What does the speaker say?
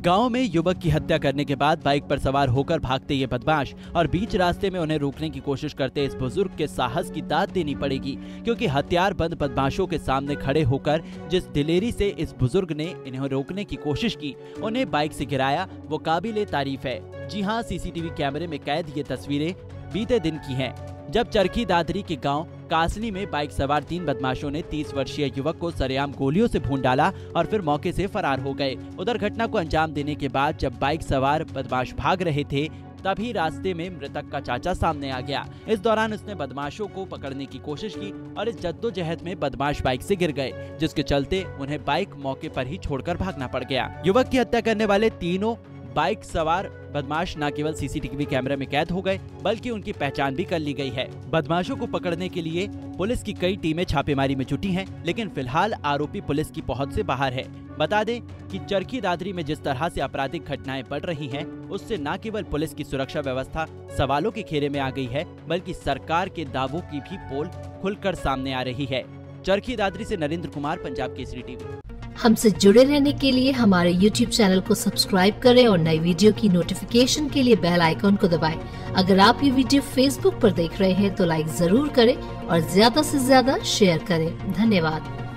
गांव में युवक की हत्या करने के बाद बाइक पर सवार होकर भागते ये बदमाश और बीच रास्ते में उन्हें रोकने की कोशिश करते इस बुजुर्ग के साहस की दाद देनी पड़ेगी, क्योंकि हथियार बंद बदमाशों के सामने खड़े होकर जिस दिलेरी से इस बुजुर्ग ने इन्हें रोकने की कोशिश की, उन्हें बाइक से गिराया, वो काबिले तारीफ है। जी हाँ, सीसीटीवी कैमरे में कैद ये तस्वीरें बीते दिन की हैं, जब चरखी दादरी के गांव कासली में बाइक सवार 3 बदमाशों ने 30 वर्षीय युवक को सरेआम गोलियों से भून डाला और फिर मौके से फरार हो गए। उधर घटना को अंजाम देने के बाद जब बाइक सवार बदमाश भाग रहे थे, तभी रास्ते में मृतक का चाचा सामने आ गया। इस दौरान उसने बदमाशों को पकड़ने की कोशिश की और इस जद्दोजहद में बदमाश बाइक से गिर गए, जिसके चलते उन्हें बाइक मौके पर ही छोड़कर भागना पड़ गया। युवक की हत्या करने वाले तीनों बाइक सवार बदमाश न केवल सीसीटीवी कैमरे में कैद हो गए, बल्कि उनकी पहचान भी कर ली गई है। बदमाशों को पकड़ने के लिए पुलिस की कई टीमें छापेमारी में जुटी हैं, लेकिन फिलहाल आरोपी पुलिस की पहुंच से बाहर है। बता दें कि चरखी दादरी में जिस तरह से आपराधिक घटनाएं बढ़ रही हैं, उससे न केवल पुलिस की सुरक्षा व्यवस्था सवालों के घेरे में आ गई है, बल्कि सरकार के दावों की भी पोल खुलकर सामने आ रही है। चरखी दादरी से नरेंद्र कुमार, पंजाब केसरी टीवी। हमसे जुड़े रहने के लिए हमारे YouTube चैनल को सब्सक्राइब करें और नई वीडियो की नोटिफिकेशन के लिए बेल आइकॉन को दबाएं। अगर आप ये वीडियो Facebook पर देख रहे हैं तो लाइक जरूर करें और ज्यादा से ज्यादा शेयर करें। धन्यवाद।